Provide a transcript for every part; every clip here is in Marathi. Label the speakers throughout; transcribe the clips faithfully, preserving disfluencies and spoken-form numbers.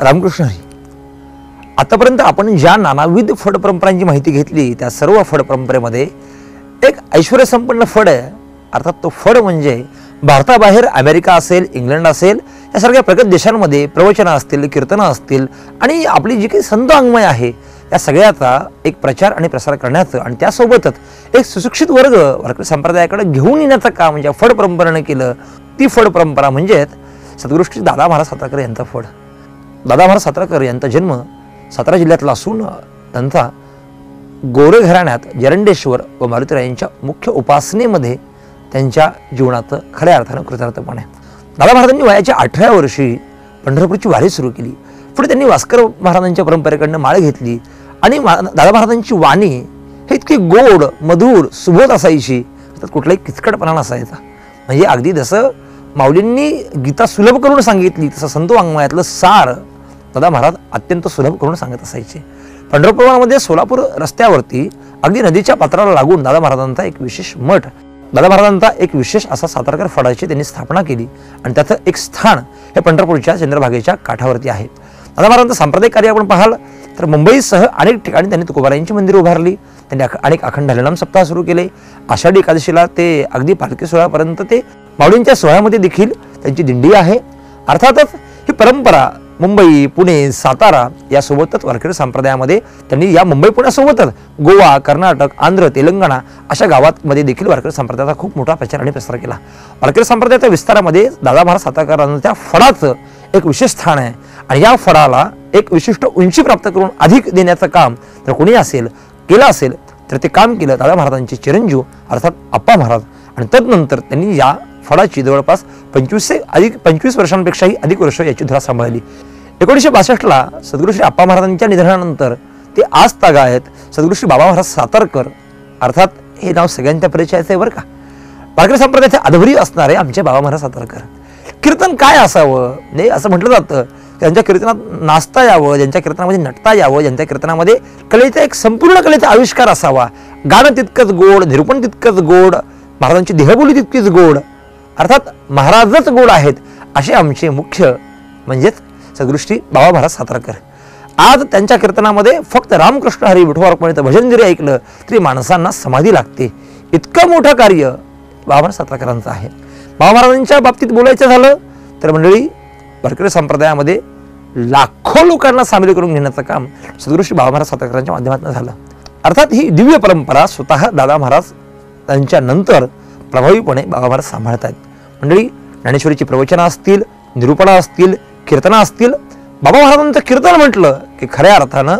Speaker 1: रामकृष्ण हरी. आतापर्यंत आपण ज्या नानाविध फड परंपरांची माहिती घेतली त्या सर्व फड परंपरेमध्ये एक ऐश्वर्य संपन्न फड आहे. अर्थात तो फड म्हणजे भारताबाहेर अमेरिका असेल, इंग्लंड असेल यासारख्या प्रगत देशांमध्ये प्रवचनं असतील, कीर्तनं असतील आणि आपली जी काही संत अंगमय आहे या सगळ्याचा एक प्रचार आणि प्रसार करण्याचं आणि त्यासोबतच एक सुशिक्षित वर्ग वारकरी संप्रदायाकडे घेऊन येण्याचं काम म्हणजे फड परंपरेने केलं. ती फड परंपरा म्हणजेच सद्गुरू श्री दादा महाराज सातारकर यांचा फड. दादा महाराज सातारकर यांचा जन्म सातारा जिल्ह्यातला असून त्यांचा गोरे घराण्यात जरंडेश्वर व मारुतीरायांच्या मुख्य उपासनेमध्ये त्यांच्या जीवनाचं खऱ्या अर्थानं कृतार्थपण आहे. दादा महाराजांनी वयाच्या अठराव्या वर्षी पंढरपूरची वारी सुरू केली. पुढे त्यांनी वास्कर महाराजांच्या परंपरेकडनं माळ घेतली आणि दादा महाराजांची वाणी हे इतकी गोड, मधुर, सुबोध असायची, त्यात कुठलाही किचकटपणा नसायचा. म्हणजे अगदी जसं माऊलींनी गीता सुलभ करून सांगितली तसं संत वाङ्मयातलं सार दादा महाराज अत्यंत सुलभ करून सांगत असायचे. पंढरपुरामध्ये सोलापूर रस्त्यावरती अगदी नदीच्या पात्राला लागून दादा महाराजांचा एक विशेष मठ, दादा महाराजांचा एक विशेष असा सातारकर फडाची त्यांनी स्थापना केली आणि त्याचं एक स्थान हे पंढरपूरच्या चंद्रभागेच्या काठावरती आहे. दादा महाराजांचं सांप्रदायिक कार्य आपण पाहाल तर मुंबईसह अनेक ठिकाणी त्यांनी तुकोबारायांची मंदिरं उभारली. त्यांनी अनेक अखंड हरिनाम सप्ताह सुरू केले. आषाढी एकादशीला ते अगदी पालखी सोहळ्यापर्यंत ते माऊलींच्या सोहळ्यामध्ये देखील त्यांची दिंडी आहे. अर्थातच ही परंपरा मुंबई, पुणे, सातारा यासोबतच वारकरी संप्रदायामध्ये त्यांनी या मुंबई पुण्यासोबतच गोवा, कर्नाटक, आंध्र, तेलंगणा अशा गावांमध्ये देखील वारकरी संप्रदायाचा खूप मोठा प्रचार आणि प्रसार केला. वारकरी संप्रदायाच्या विस्तारामध्ये दादा महाराज सातारकरांच्या फडाचं एक विशेष स्थान आहे आणि या फडाला एक विशिष्ट उंची प्राप्त करून अधिक देण्याचं काम जर कोणी असेल केलं असेल तर ते काम केलं दादा महाराजांचे चिरंजीव अर्थात आप्पा महाराज. आणि तदनंतर त्यांनी या फडाची जवळपास पंचवीसशे अधिक पंचवीस वर्षांपेक्षाही अधिक वर्ष याची धुरा सांभाळली. एकोणीसशे बासष्टला सद्गुरू श्री आप्पा महाराजांच्या निधनानंतर ते आज तागा आहेत सद्गुरू श्री बाबा महाराज सातारकर. अर्थात हे नाव सगळ्यांच्या परिचयाचं आहे बरं का. वारकरी संप्रदायाचे आधवरी असणारे आमचे बाबा महाराज सातारकर. कीर्तन काय असावं म्हणजे असं म्हटलं जातं, ज्यांच्या कीर्तनात नाचता यावं, ज्यांच्या कीर्तनामध्ये नटता यावं, ज्यांच्या कीर्तनामध्ये कलेचा एक संपूर्ण कलेचा आविष्कार असावा. गाणं तितकंच गोड, निरूपण तितकंच गोड, महाराजांची देहबोली तितकीच गोड, अर्थात महाराजच गोड आहेत असे आमचे मुख्य म्हणजेच सद्गुरू श्री बाबा महाराज सातारकर. आज त्यांच्या कीर्तनामध्ये फक्त रामकृष्ण हरी विठोबा रुक्मिणीचं भजन जरी ऐकलं तरी माणसांना समाधी लागते. इतकं मोठं कार्य बाबा महाराज सातारकरांचं आहे. बाबा महाराजांच्या बाबतीत बोलायचं झालं तर मंडळी वारकरी संप्रदायामध्ये लाखो लोकांना सामील करून घेण्याचं काम सद्गुरू श्री बाबा महाराज सातारकरांच्या माध्यमातून झालं. अर्थात ही दिव्य परंपरा स्वतः दादा महाराज त्यांच्या नंतर प्रभावीपणे बाबा महाराज सांभाळत आहेत. मंडळी ज्ञानेश्वरीची प्रवचनं असतील, निरूपणा असतील, कीर्तना असतील, बाबा महाराजांचं कीर्तन म्हटलं की खऱ्या अर्थानं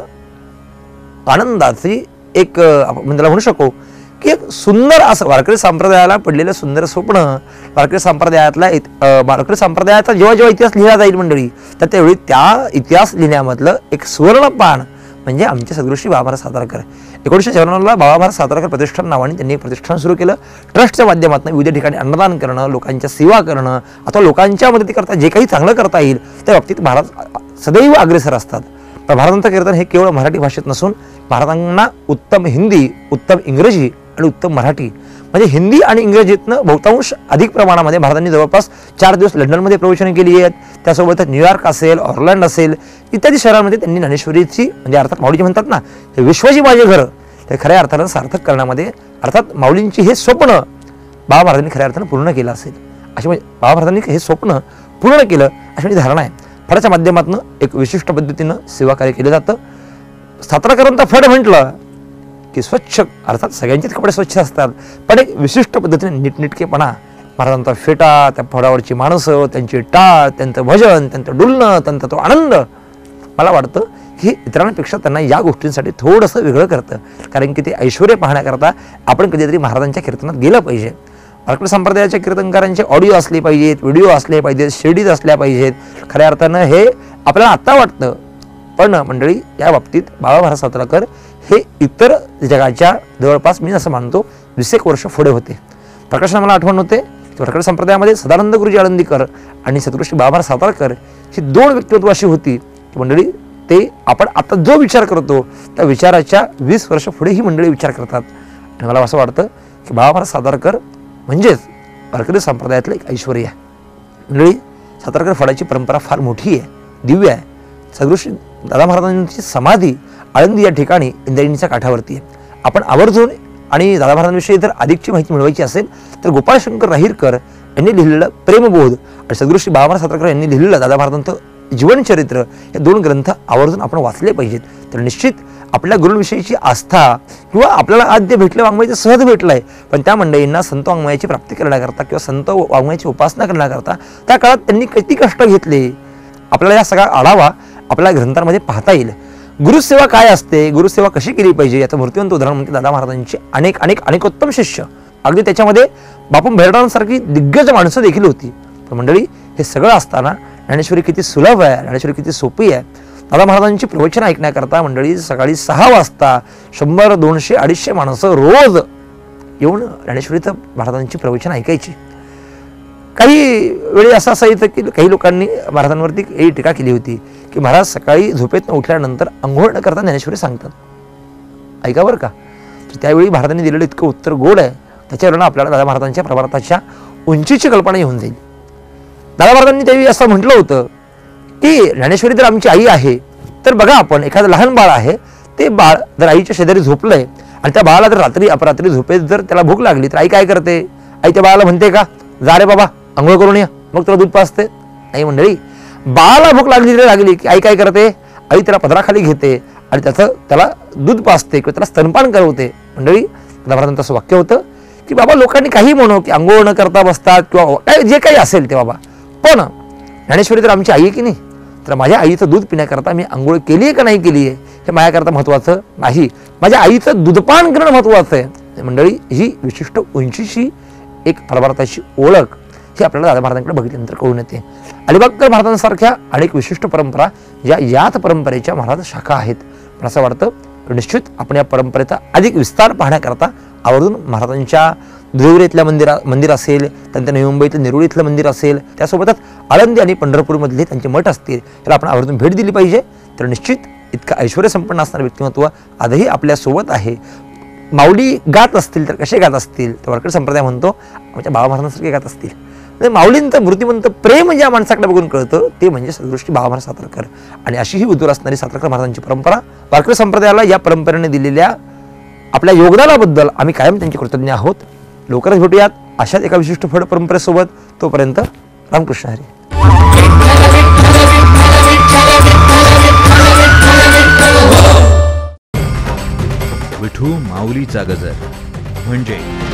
Speaker 1: आनंदाची एक आपण त्याला म्हणू शकू की एक सुंदर असं वारकरी संप्रदायाला पडलेलं सुंदर स्वप्न. वारकरी संप्रदायातला वारकरी संप्रदायाचा जेव्हा जेव्हा इतिहास लिहिला जाईल मंडळी तर त्यावेळी त्या इतिहास लिहिण्यामधलं एक सुवर्णपान म्हणजे आमचे सद्गुरू श्री बाबा महाराज सातारकर. एकोणीसशे चौऱ्याण्णवला बाबा महाराज सातारकर प्रतिष्ठान नावाने त्यांनी एक प्रतिष्ठान सुरू केलं. ट्रस्टच्या माध्यमातून विविध ठिकाणी अन्नदान करणं, लोकांच्या सेवा करणं अथवा लोकांच्या मदतीकरता जे काही चांगलं करता येईल त्या बाबतीत महाराज सदैव अग्रेसर असतात. पण महाराजांचं कीर्तन हे केवळ मराठी भाषेत नसून महाराजांना उत्तम हिंदी, उत्तम इंग्रजी आणि उत्तम मराठी म्हणजे हिंदी आणि इंग्रजीतनं बहुतांश अधिक प्रमाणामध्ये महाराजांनी जवळपास चार दिवस लंडनमध्ये प्रवचने केली आहेत. त्यासोबतच न्यूयॉर्क असेल, ऑर्लंड असेल इत्यादी शहरांमध्ये त्यांनी ज्ञानेश्वरीची म्हणजे अर्थात माऊलीजी म्हणतात ना हे विश्वाची माझे घर ते खऱ्या अर्थानं सार्थक करण्यामध्ये अर्थात माऊलींची हे स्वप्न बाबा महाराजांनी खऱ्या अर्थानं पूर्ण केलं असेल अशी म्हणजे बाबा महाराजांनी हे स्वप्न पूर्ण केलं अशी माझी धारणा आहे. फडाच्या माध्यमातून एक विशिष्ट पद्धतीनं सेवा कार्य केलं जातं. सातारकरांचा फड म्हटलं की स्वच्छ अर्थात सगळ्यांचेच कपडे स्वच्छ असतात पण एक विशिष्ट पद्धतीने नीटनेटकेपणा महाराजांचा फेटा, त्या फडावरची माणसं, त्यांची टाळ, त्यांचं भजन, त्यांचं डुलणं, त्यांचा तो आनंद मला वाटतं की इतरांपेक्षा त्यांना या गोष्टींसाठी थोडंसं वेगळं करतं. कारण की ते ऐश्वर्य पाहण्याकरता आपण कधीतरी महाराजांच्या कीर्तनात गेलं पाहिजे. वारकरी संप्रदायाच्या कीर्तनकारांचे ऑडिओ असले पाहिजेत, व्हिडिओ असले पाहिजेत, शिडीज असल्या पाहिजेत. खऱ्या अर्थानं हे आपल्याला आत्ता वाटतं पण मंडळी या बाबतीत बाबा महाराज सातारकर हे इतर जगाच्या जवळपास मी असं मानतो वीस एक वर्ष पुढे होते. प्रकाशन मला आठवण होते की वारकरी संप्रदायामध्ये सदानंद गुरुजी आळंदीकर आणि सद्गुरू श्री बाबा महाराज सातारकर ही दोन व्यक्तिमत्व अशी होती की मंडळी ते आपण आता जो विचार करतो त्या विचाराच्या वीस वर्ष पुढे ही मंडळी विचार करतात. आणि मला असं वाटतं की बाबा महाराज सातारकर म्हणजेच वारकरी संप्रदायातलं एक ऐश्वर्य आहे. मंडळी सातारकर फडाची परंपरा फार मोठी आहे, दिव्य आहे. सद्गुरू दादा महाराजांची समाधी आळंदी या ठिकाणी इंद्रायणीच्या काठावरती आहे. आपण आवर्जून आणि दादा महाराजांविषयी जर अधिकची माहिती मिळवायची असेल तर गोपाळशंकर राहीरकर यांनी लिहिलेलं प्रेमबोध आणि सद्गुरू श्री बाळामामा सातारकर यांनी लिहिलेलं दादा महाराजांचं जीवनचरित्र हे दोन ग्रंथ आवर्जून आपण वाचले पाहिजेत. तर निश्चित आपल्या गुरुविषयीची आस्था किंवा आपल्याला आद्य भेटलं वाङ्मयाचं सहज भेटलं आहे, पण त्या मंडळींना संत वाङ्मयाची प्राप्ती करण्याकरता किंवा संत वाङ्मयाची उपासना करण्याकरता त्या काळात त्यांनी किती कष्ट घेतले आपल्याला या सगळा आढावा आपल्या ग्रंथांमध्ये पाहता येईल. गुरुसेवा काय असते, गुरुसेवा कशी केली पाहिजे याचं मूर्तिवंत उदाहरण म्हणजे दादा महाराजांचे अनेक अनेक अनेकोत्तम शिष्य. अगदी त्याच्यामध्ये बापू भेरडांसारखी दिग्गज माणसं देखील होती. तर मंडळी हे सगळं असताना ज्ञानेश्वरी किती सुलभ आहे, ज्ञानेश्वरी किती सोपी आहे. दादा महाराजांची प्रवचन ऐकण्याकरता मंडळी सकाळी सहा वाजता शंभर दोनशे अडीचशे माणसं रोज येऊन ज्ञानेश्वरीचं महाराजांची प्रवचन ऐकायची. काही वेळी असं असायचं की काही लोकांनी महाराजांवरती एक टीका केली होती की महाराज सकाळी झोपेतून उठल्यानंतर अंघोळ न करता ज्ञानेश्वरी सांगतात. ऐका बरं का. त्यावेळी महाराजांनी दिलेलं इतकं उत्तर गोड आहे, त्याच्यावरून आपल्याला दादा महाराजांच्या प्रभाताच्या उंचीची कल्पना येऊन जाईल. दादा महाराजांनी त्यावेळी असं म्हटलं होतं की ज्ञानेश्वरी जर आमची आई आहे तर बघा आपण एखादं लहान बाळ आहे, ते बाळ जर आईच्या शेजारी झोपलंय आणि त्या बाळाला जर रात्री अपरात्री झोपेत जर त्याला भूक लागली तर आई काय करते? आई त्या बाळाला म्हणते का जा रे बाबा अंघोळ करून या मग तुला दूध पाजते? नाही मंडळी, बाळाला भूक लागली तरी लागली की आई काय करते? आई त्याला पदराखाली घेते आणि त्याचं त्याला दूध पाजते किंवा त्याला स्तनपान करवते. मंडळी दादा महाराजांचं असं वाक्य होतं की बाबा लोकांनी काही म्हणू की अंघोळ न करता बसतात किंवा काय जे काही असेल ते बाबा, पण ज्ञानेश्वरी तर आमची आई आहे की नाही, तर माझ्या आईचं दूध पिण्याकरता मी अंघोळ केली आहे का नाही केली आहे हे माझ्याकरता महत्त्वाचं नाही, माझ्या आईचं दूधपान करणं महत्त्वाचं आहे. मंडळी ही विशिष्ट उंचीची एक प्रभाताची ओळख ही आपल्याला दादा महाराजांकडे बघितल्यानंतर कळून येते. अलिबागकर महाराजांसारख्या अनेक विशिष्ट परंपरा या याच परंपरेच्या महाराज शाखा आहेत. पण असं वाटतं निश्चित आपण या परंपरेचा अधिक विस्तार पाहण्याकरता आवर्जून महाराजांच्या देवरेतल्या मंदिरा मंदिर असेल, त्यांच्या नवी मुंबईतलं नेरुळ इथलं मंदिर असेल, त्यासोबतच आळंदी आणि पंढरपूरमधले त्यांचे मठ असतील त्याला आपण आवर्जून भेट दिली पाहिजे. तर निश्चित इतकं ऐश्वर्य संपन्न असणारं व्यक्तिमत्व आजही आपल्यासोबत आहे. माऊली गात असतील तर कसे गात असतील, तर वारकरी संप्रदाय म्हणतो आमच्या बाबा महाराजांसारखे गात असतील. माऊलींचं मूर्तिमंत प्रेम ज्या माणसाकडे बघून कळतं ते म्हणजे सद्गुरू श्री बाळामामा सातारकर. आणि अशी ही उदूर असणारी सातारकर महाराजांची परंपरा, वारकरी संप्रदायाला या परंपरेने दिलेल्या आपल्या योगदानाबद्दल आम्ही कायम त्यांचे कृतज्ञ आहोत. लवकरच भेटूयात अशाच एका विशिष्ट फड परंपरेसोबत. तोपर्यंत रामकृष्ण हरी.
Speaker 2: विठू माऊलीचा गजर म्हणजे